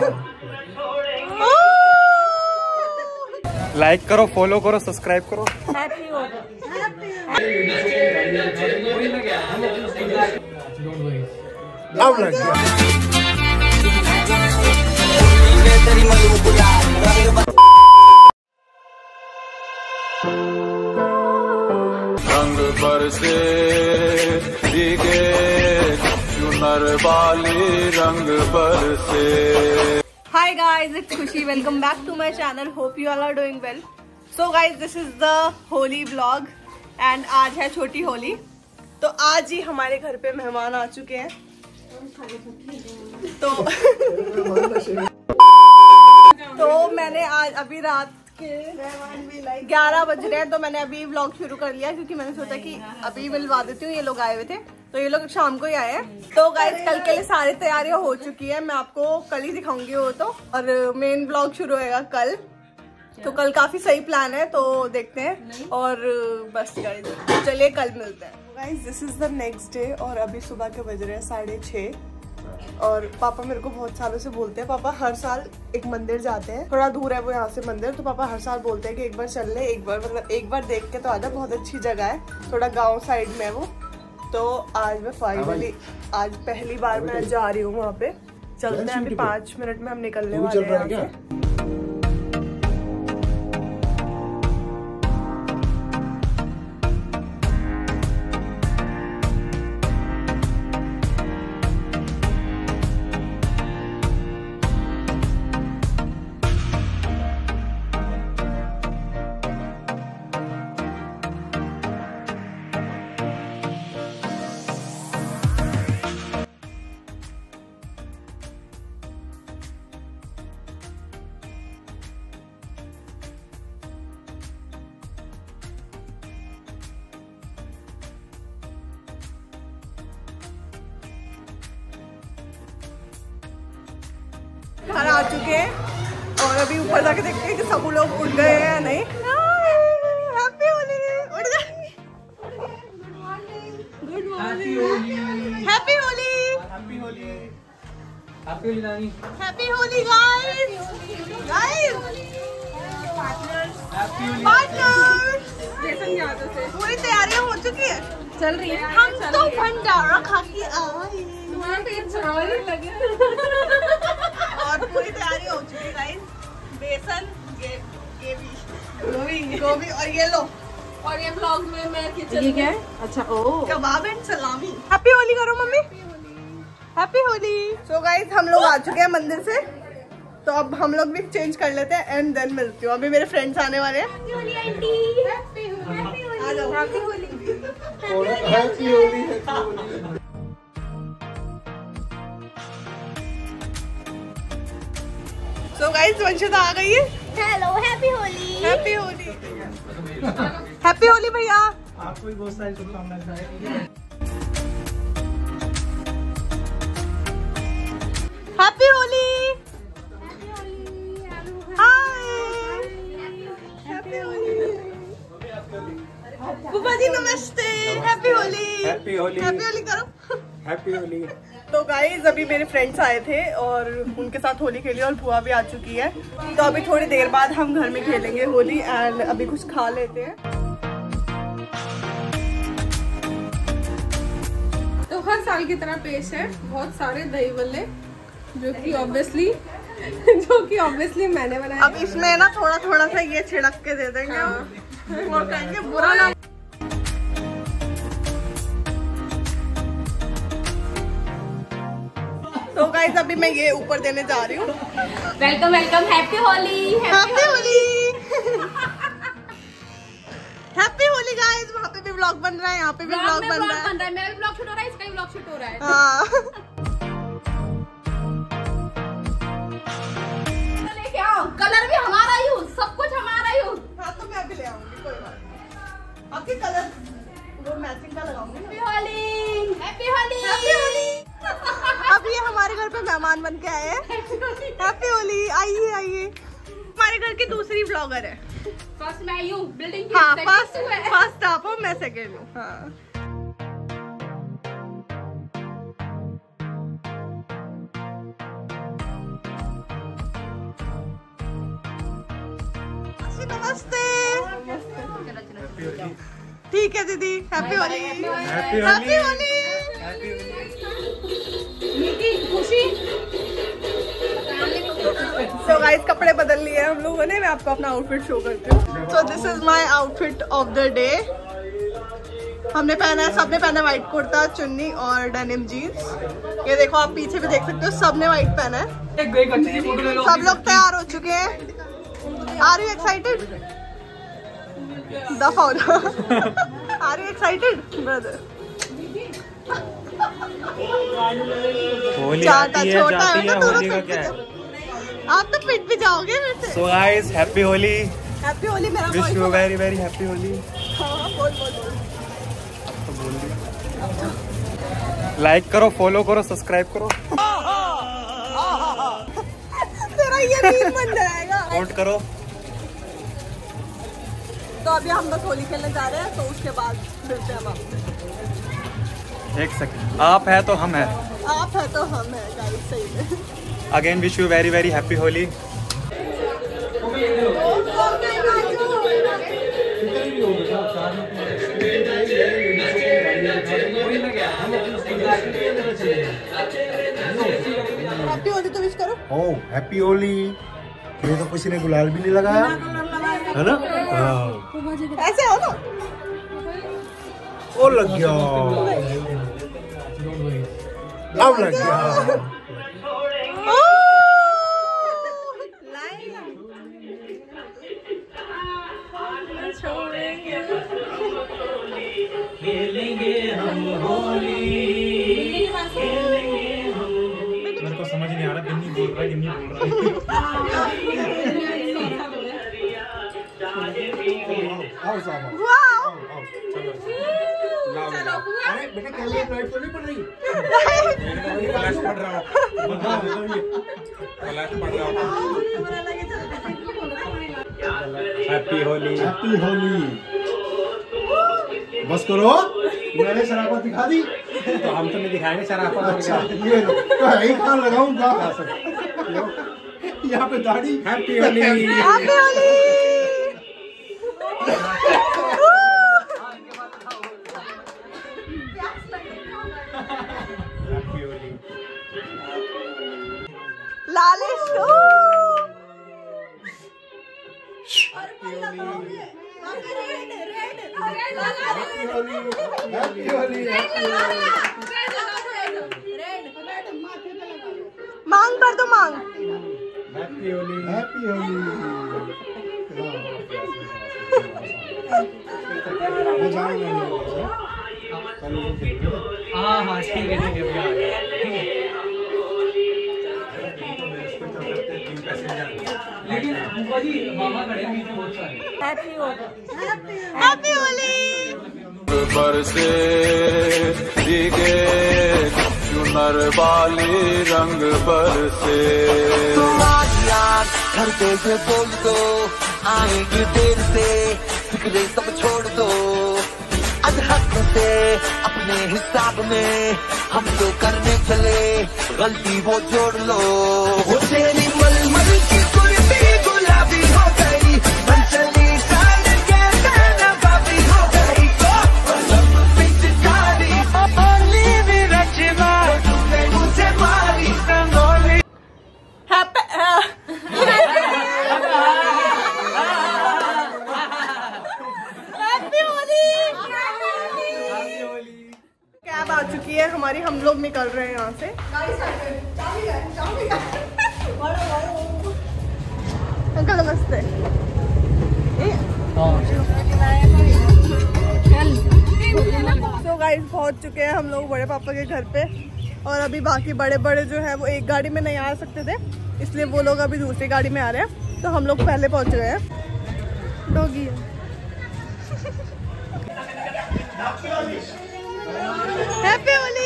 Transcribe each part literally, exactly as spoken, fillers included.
Like करो, follow करो, subscribe करो। हैप्पी होली। अब लग गया। रंग बरसे भीगे चुनर वाली रंग बरसे। Hi guys, it's Khushi. Welcome back to my channel. Hope you all are doing well. So guys, this is the Holi vlog and आज है छोटी होली। तो आज ही हमारे घर पे मेहमान आ चुके हैं। तो तो मैंने आज अभी रात के ग्यारह बज रहे हैं, तो मैंने अभी व्लॉग शुरू कर लिया क्योंकि मैंने सोचा कि अभी मिलवा देती हूँ। ये लोग आए हुए थे, तो ये लोग शाम को ही आए हैं। तो गाइस कल के लिए सारी तैयारियां हो चुकी है, मैं आपको कल ही दिखाऊंगी वो तो। और मेन व्लॉग शुरू होएगा कल, तो कल काफी सही प्लान है, तो देखते हैं। और बस गाइस चलिए कल मिलते हैं। Guys this is the next day और अभी सुबह के बज रहे हैं साढ़े छः। और पापा मेरे को बहुत सालों से बोलते हैं, पापा हर साल एक मंदिर जाते हैं, थोड़ा दूर है वो यहाँ से मंदिर, तो पापा हर साल बोलते हैं कि एक बार चल ले, एक बार मतलब एक बार देख के तो आजा, बहुत अच्छी जगह है, थोड़ा गांव साइड में है वो। तो आज मैं फाइनली आज पहली बार मैं जा रही हूँ वहाँ पे। चलते हैं, अभी पाँच मिनट में हम निकलने वाले हैं यहाँ से। घर आ चुके हैं और अभी ऊपर जाके देखते हैं कि सब लोग उठ गए हैं या नहीं। हैप्पी होली। उठ गए। Good morning. Happy Holi. Happy Holi. Happy Holi नानी। Happy Holi guys. Guys partners. पूरी तैयारियां हो चुकी है, चल रही है। हम तो भंडारा खा के आए, और पूरी तैयारी हो चुकी है गाइस। बेसन, ये ये भी गोभी गोभी और ये लो। और ये व्लॉग में मैं किचन में क्या है? अच्छा ओ kebab and salami. Happy Holi करो मम्मी। हैप्पी होली। सो गाइस हम लोग आ चुके हैं मंदिर से, तो अब हम लोग भी चेंज कर लेते हैं एंड देन मिलती हूँ। अभी मेरे फ्रेंड्स आने वाले हैं। हैप्पी होली आंटी। हैप्पी होली। आ जाओ। हैप्पी होली। हैप्पी होली। तो गाइस वंशिता आ गई है। Hello, happy Holi. Happy Holi. Happy Holi भैया। आपको भी बहुत सारी शुभकामनाएं। Happy Holi. Hi. Happy Holi. बुआ जी नमस्ते। Happy Holi. Happy Holi. Happy Holi करो। हैप्पी होली। तो गाइज अभी मेरे फ्रेंड्स आए थे और उनके साथ होली खेली और बुआ भी आ चुकी है, तो अभी थोड़ी देर बाद हम घर में खेलेंगे होली एंड अभी कुछ खा लेते हैं। तो हर साल की तरह पेश है बहुत सारे दही बल्ले, जो कि ऑब्वियसली जो कि ऑब्वियसली मैंने बनाया। अब इसमें ना थोड़ा थोड़ा सा ये छिड़क के दे देंगे। हाँ। और कहेंगे बुरा ना। तो गाइस अभी मैं ये ऊपर देने जा रही हूँ। Welcome welcome. Happy Holi. Happy Holi. Happy Holi guys. वहाँ पे भी व्लॉग बन रहा है, यहाँ पे भी व्लॉग बन रहा है। मेरा भी व्लॉग शूट हो रहा है, इसका भी व्लॉग शूट हो रहा है। हाँ। लेके आओ, कलर भी हमारा यूज, सब कुछ हमारा यूज। हाँ तो मैं भी ले आऊंगी, कोई बात नहीं। आपके कलर वो मैचिंग का लगाऊंगी। Happy Holi. Happy Holi. Happy Holi. अब ये हमारे घर पे मेहमान बन के आए हैं। हैप्पी होली। आइए आइए। हमारे घर की दूसरी व्लॉगर है। फर्स्ट मैं हूँ बिल्डिंग। हाँ फर्स्ट फर्स्ट आप हो, मैं सेकंड हूँ। हाँ जी नमस्ते। ठीक है दीदी, हैप्पी होली। हैप्पी होली। खुशी। So guys, कपड़े बदल लिए हम लोगों ने। मैं आपको अपना आउटफिट शो करती हूँ। So this is my outfit of the day। हमने पहना है, सबने पहना है व्हाइट कुर्ता, चुन्नी और डेनिम जीन्स। ये देखो, आप पीछे भी देख सकते हो, सबने व्हाइट पहना है। सब लोग तैयार हो चुके हैं। Are you excited? दफा are you excited brother? Holi चाटा आती है, छोटा जाती है है, ना, होली का दोनों क्या है? आप तो पिट भी जाओगे मेरे से। So guys, happy Holi. Happy Holi मेरा विश voice यू होगा। Very very happy Holi. हाँ, बोल बोल बोल। अब तो बोल दिया। लाइक करो, फॉलो करो, सब्सक्राइब करो, तेरा ये मीम बन जाएगा। वोट करो। तो अभी हम बस होली खेलने जा रहे हैं, तो उसके बाद मिलते हैं हम आपसे। एक सेकंड, आप है तो हम है। आप है तो हम है गाइस, सही में। Again wish you very very happy Holi. Happy Holi तो विश करो। Oh happy Holi. ये तो किसी ने गुलाल भी नहीं लगाया है ना? हाँ। ऐसे हो ना? ओ लग गया, अब लग गया। मेरे को समझ नहीं आ रहा, गिन्नी बोल रहा है, गिन्नी बोल रहा आओ साहब, वाओ। चलो। अरे बेटा कैमरे लाइट तो नहीं पड़ रही? फ्लैश पड़ रहा है, फ्लैश पड़ रहा है। हैप्पी होली। हैप्पी होली। बस करो, मैंने शराफत दिखा दी। तो हम तो नहीं दिखाएंगे शराफत। अच्छा ये लो, तो यही खान लगाऊंगा यहाँ पे दाढ़ी। हैप्पी होली। हैप्पी होली। लालिश। हैप्पी होली। मांग पर तो मांग। हैप्पी होली। हैप्पी होली। हाँ हाँ ठीक है ठीक है। लेकिन मामा खड़े हैं पीछे बहुत सारे। हैप्पी होली। हैप्पी होली। बरसे भीगे चुनर वाली रंग बरसे। यार घर पे से बोल दो, आएंगे देर से, फिक्रे सब छोड़ दो। अधहक से अपने हिसाब में हम तो करने चले, गलती वो जोड़ लो। वो तेरी मलमल की कुर्ती गुलाबी हो गई, चली साल के नवाबी हो गई। पिचकारी ओली भी रचना, तुमने मुझे मारी रंगोली। कैब आ चुकी है हमारी, हम लोग निकल रहे हैं यहाँ से। अंकल नमस्ते। तो गाइस पहुँच चुके हैं हम लोग बड़े पापा के घर पे, और अभी बाकी बड़े बड़े जो है वो एक गाड़ी में नहीं आ सकते थे, इसलिए वो लोग अभी दूसरी गाड़ी में आ रहे हैं, तो हम लोग पहले पहुँच गए हैं। Doggy happy Holi.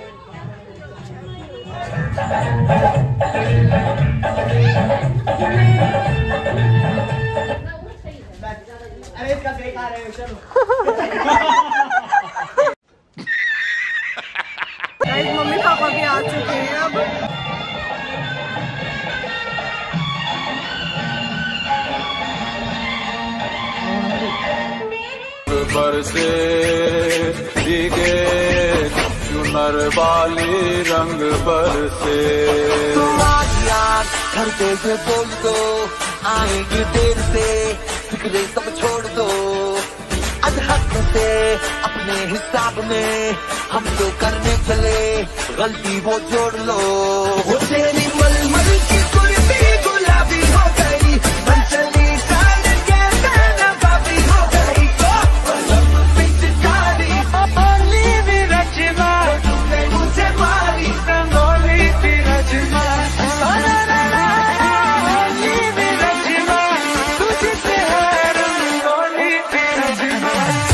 अरे इसका केक आ रहे हैं, चलो। मम्मी पापा भी आ चुके हैं अब। बरसे भीगे चुनर वाली रंग बरसे। तुम आज यार धरते से बोल दो, आएंगे देर से फिक्रे सब छोड़ दो। अधहक से अपने हिसाब में हम जो करने चले गलती वो जोड़ लो। वो तेरी मलमल की कुर्ती गुलाबी हो गई, मन चली कान के नवाबी हो गई। पिचकारी ओली भी रचना, तुमने मुझे मारी रंगोली भी रचना। ओली भी रचना, तुझसे है रंगोली भी रचना।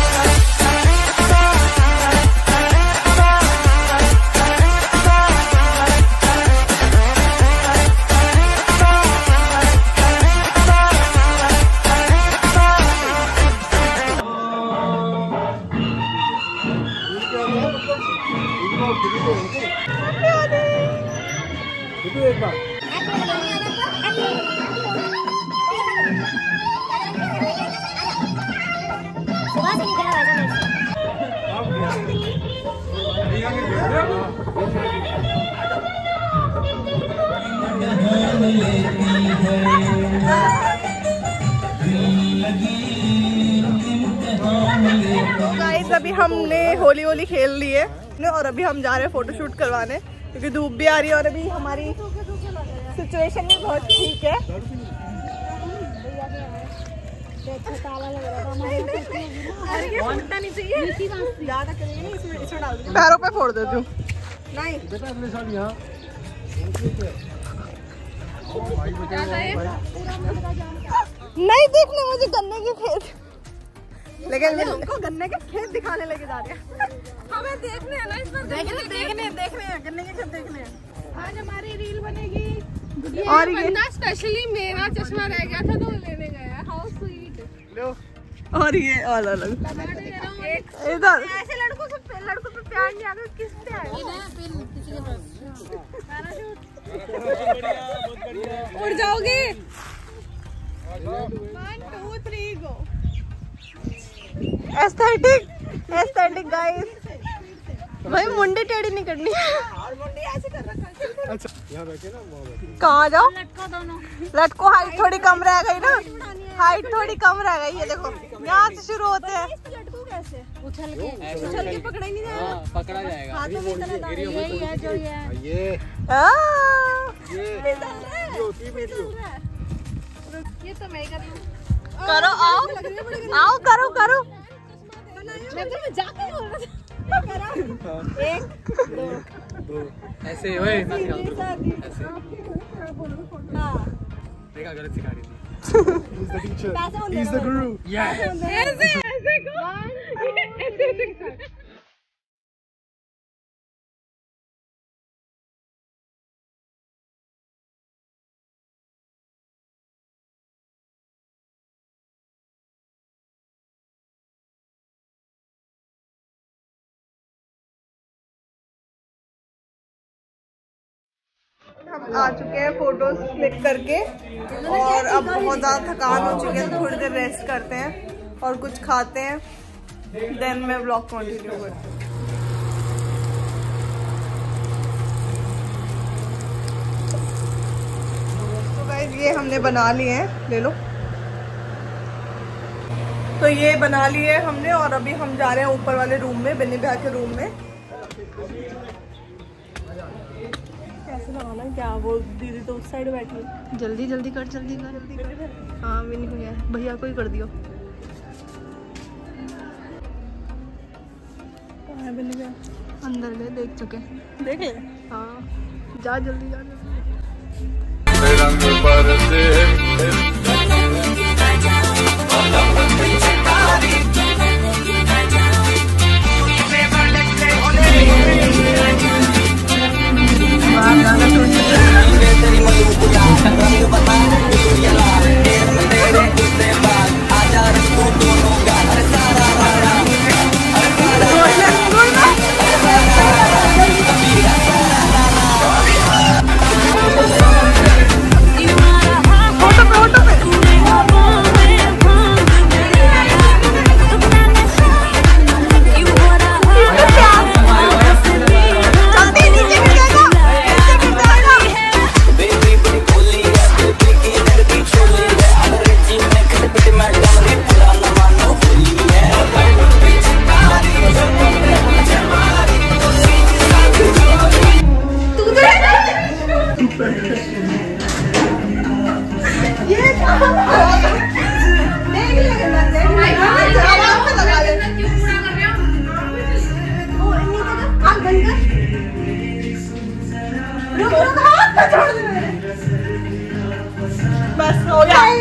एक बार तो गाइस अभी हमने होली होली खेल ली है और अभी हम जा रहे हैं फोटोशूट करवाने क्योंकि धूप भी आ रही है और अभी हमारी सिचुएशन भी बहुत ठीक है। पैरों पे फोड़ देती हूँ। नहीं नहीं देखने मुझे गन्ने के खेत, लेकिन हमको गन्ने के खेत दिखाने लेके जा रहे हैं। हमें देखने हैं ना इस बार, देखने देखने देखने हैं गन्ने के खेत देखने हैं। आज हमारी रील बनेगी ये और ये बंदा स्पेशली मेरा चश्मा रह गया था तो लेने गया। How sweet. लो और ये और अलग इधर ऐसे लड़कों से लड़कों पे प्यार नहीं आता, किस पे आएगा? उड़ जाओगे। One two three go. Aesthetic aesthetic guys, भाई मुंडी टेढ़ी नहीं करनी और मुंडी ऐसे कर रखा है। अच्छा यहाँ बैठे ना, कहाँ जाओ? लटको दोनों, लटको। हाइट थोड़ी कम रह गई ना, हाइट थोड़ी कम रह गई। ये देखो यहाँ से शुरू होते हैं। लटको कैसे? उछल के उछल के पकड़ा ही नहीं जाएगा। पकड़ा जाएगा हाथों में इतना दाना। यही है जो ये ये ये तो मैं कर लूं। करो आओ आओ करो करो। मैं जाके बोल रहा था। एक दो दो ऐसे ओए ऐसे देखा, गलत सिखा रही थी। He's the teacher. He's the guru. Yes. ऐसे ऐसे को ऐसे ऐसे। हम आ चुके हैं फोटोज क्लिक करके और अब बहुत ज़्यादा थकान हो चुकी है तो थोड़ी देर रेस्ट करते हैं और कुछ खाते हैं, देन मैं व्लॉग कंटिन्यू करती हूँ। तो गाइस ये हमने बना लिए हैं, ले लो। तो ये बना लिए हमने और अभी हम जा रहे हैं ऊपर वाले रूम में, बन्नी भैया के रूम में। लगाना क्या, वो दीदी तो उस साइड बैठी है। जल्दी जल्दी कर जल्दी कर जल्दी कर। हाँ भी नहीं हुआ, भैया को ही कर दियो। अंदर गए, देख चुके, देख ले। हाँ जा जल्दी जा जल्दी। रंग बरसे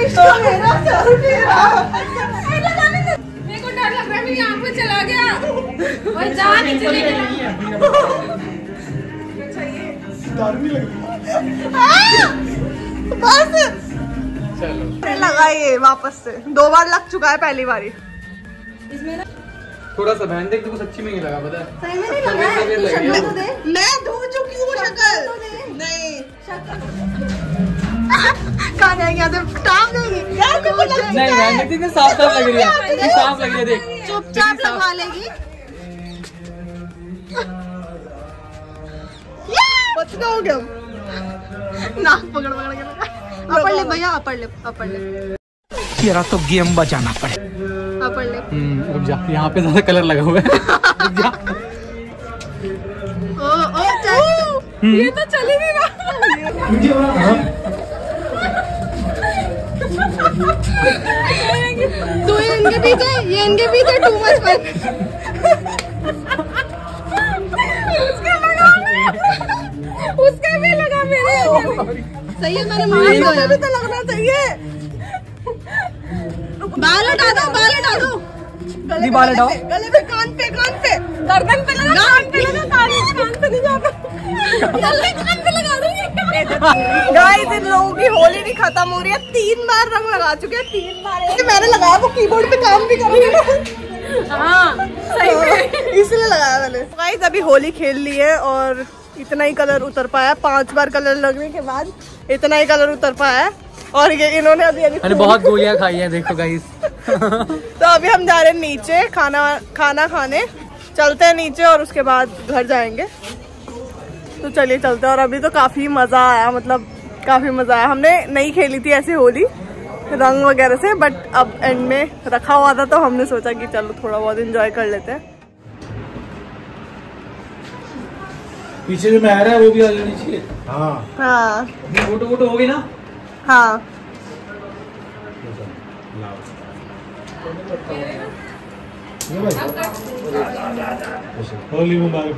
तो मेरा सर मेरा मेरे को डर लग रहा है मेरी आँख में चला गया और जान ही चली गई। बस चलो लगाइए वापस से, दो बार लग चुका है पहली बारी। इसमें थोड़ा सा बहन देख, तो अच्छी में नहीं लगा पता है। सही में नहीं लगा है। शक्ल तो दे। मैं धो चुकी हूँ शक्ल। नहीं कहाँ जाएंगे यहाँ से, टाइम नहीं यार मेरे को लग नहीं बहन देख, साफ साफ लग रही है, साफ लग रही है देख। चुपचाप लगवा लेगी। बच गए नाक पकड़ पकड़ के लगा। अपर ले भैया, अपर ले, अपर ले। तेरा तो गेम बजाना पड़े। अपर ले। हम्म रुक जा, यहाँ पे ज्यादा कलर लगा हुआ है। रुक जा। ओ ओ चल, ये तो चल ही नहीं रहा। तू इनके पीछे, ये इनके पीछे टू मच फन। उसका भी लगा मेरे। सही है, मैंने मुझे भी तो लगना चाहिए। बाल हटा दो, बाल हटा दो, गले बाल हटाओ, गले पे, कान पे, कान पे, गर्दन पे लगा, कान पे लगा, कान पे नहीं जाता, कान पे लगा दूंगी। गाइस इन लोगों की होली नहीं खत्म हो रही है, तीन बार रंग लगा चुके हैं, तीन बार मैंने लगाया, वो कीबोर्ड पे काम भी कर रही है। हाँ सही में इसलिए लगाया मैंने। गाइस अभी होली खेल ली है और इतना ही कलर उतर पाया, पांच बार कलर लगने के बाद इतना ही कलर उतर पाया है। और ये इन्होंने अभी अभी बहुत गोलियां खाई हैं देखो गाइस। तो अभी हम जा रहे हैं नीचे खाना खाना खाने, चलते हैं नीचे और उसके बाद घर जाएंगे। तो चलिए चलते हैं। और अभी तो काफी मजा आया, मतलब काफी मजा आया। हमने नहीं खेली थी ऐसे होली रंग वगैरह से, बट अब एंड में रखा हुआ था तो हमने सोचा कि चलो थोड़ा बहुत एंजॉय कर लेते हैं। पीछे जो महर है वो भी आ जानी चाहिए। हाँ हाँ फोटो वोटो हो गई ना। हाँ होली मुबारक।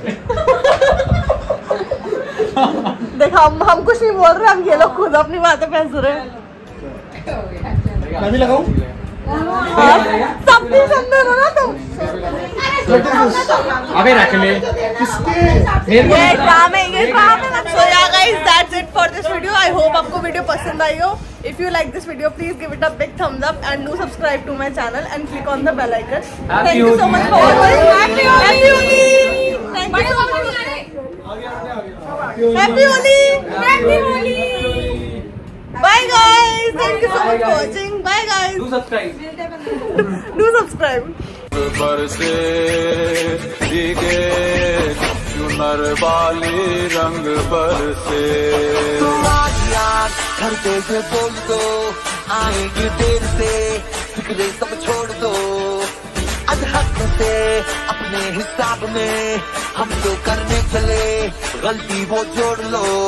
देखो हम हम कुछ नहीं बोल रहे, हम ये लोग खुद अपनी बातें फैंस रहे हैं। मैं भी लगाऊं? सब भी सुंदर हो ना तुम। अबे रख ले। ये काम है, ये काम है। So yeah guys, that's it for this video. I hope आपको वीडियो पसंद आई हो। If you like this video, please give it a big thumbs up and do subscribe to my channel and click on the bell icon. Thank you so much for watching. Happy Holi! Thank you so much. Happy Holi! Happy Holi! Bye guys. Thank you so much for watching. Bye guys. Do subscribe. Do subscribe. बरसे भीगे चुनर वाली रंग बरसे। तो आज यार घर पे से बोल दो, आएंगे देर से, फिक्रे सब छोड़ दो। अधहक से अपने हिसाब में हम जो करने चले, गलती वो जोड़ लो।